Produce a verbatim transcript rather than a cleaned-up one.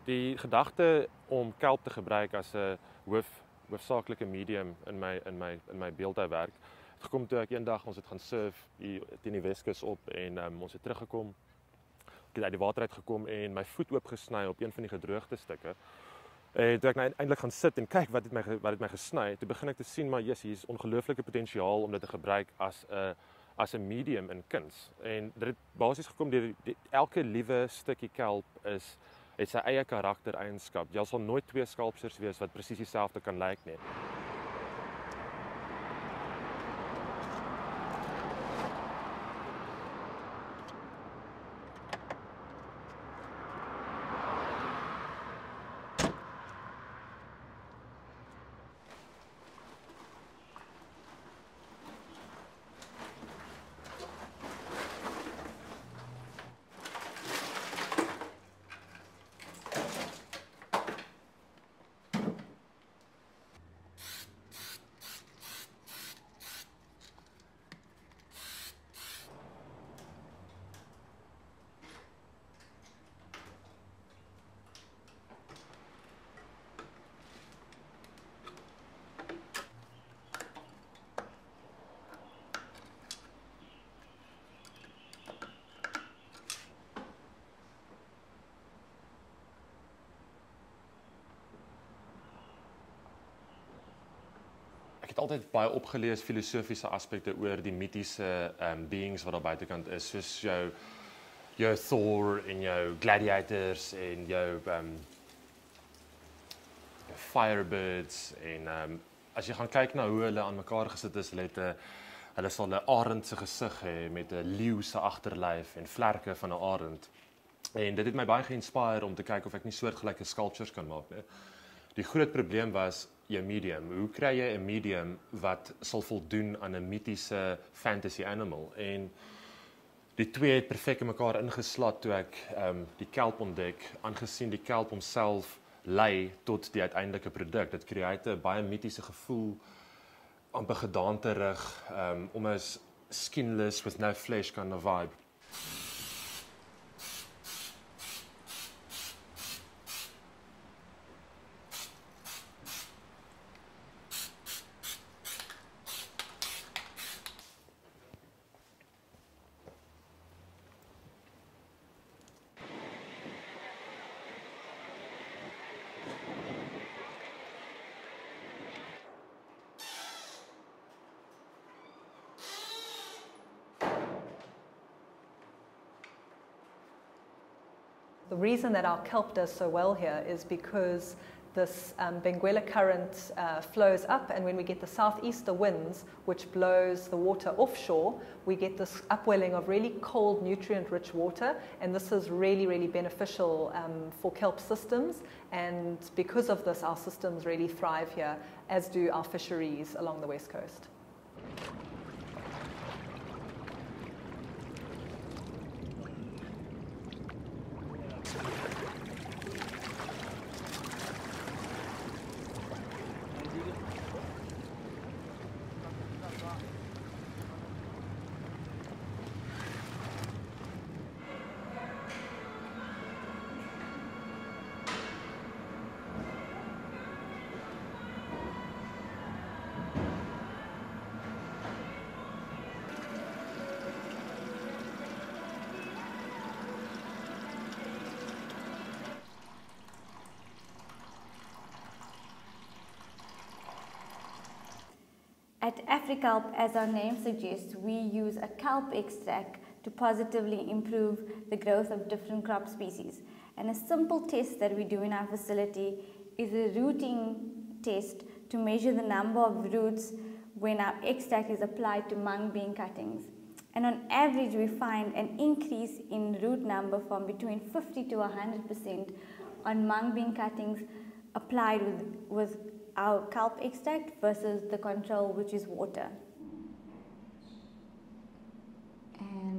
Die gedagte om kelp te gebruik as 'n hoof hoofsaaklike medium in my in my in my beeldhouwerk. Het gekom toe ek eendag ons het gaan surf hier teen die Weskus op en um, ons het teruggekom. Ek het uit die water uit gekom en my voet oopgesny op een van die gedroogde stukke. En toe ek nou eintlik gaan sit en kyk wat het my wat het my gesny, toe begin ek te sien maar yes, hier is ongelooflike potensiaal om dit te gebruik as 'n as 'n medium in kuns. En dit het basies gekom deur die, elke liewe stukkie kelp is het sy eie karaktereienskap. Jy sal nooit twee skulptures wees wat presies dieselfde kan lyk nie. Ek het altyd baie opgelees filosofiese aspekte oor die mitiese um, beings wat daar buitekant is, soos jou jou Thor en jou gladiators en jou um, jou Firebirds en um, as jy gaan kyk na hoe hulle aan mekaar gesit is, hulle het 'n hulle sal 'n arend se gesig hê met 'n leeu se agterlyf en vlerke van 'n arend. En dit het my baie geïnspireer om te kyk of ek nie soortgelyke sculptures kan maak nie. Die groot probleem was jou medium. Hoe kry jy 'n medium wat sal voldoen aan 'n mitiese fantasy animal? En die twee het perfek in mekaar ingeslat toe ek um, die kelp ontdek, aangesien die kelp homself lei tot die uiteindelike produk. Dit creëer 'n baie mitiese gevoel, amper gedaanterig, um, almost skinless with no flesh kind of vibe. The reason that our kelp does so well here is because this um, Benguela current uh, flows up, and when we get the southeaster winds, which blows the water offshore, we get this upwelling of really cold, nutrient-rich water, and this is really, really beneficial um, for kelp systems, and because of this, our systems really thrive here, as do our fisheries along the west coast. At AfriKelp, as our name suggests, we use a kelp extract to positively improve the growth of different crop species. And a simple test that we do in our facility is a rooting test to measure the number of roots when our extract is applied to mung bean cuttings. And on average, we find an increase in root number from between fifty to one hundred percent on mung bean cuttings applied with, with our kelp extract versus the control, which is water. And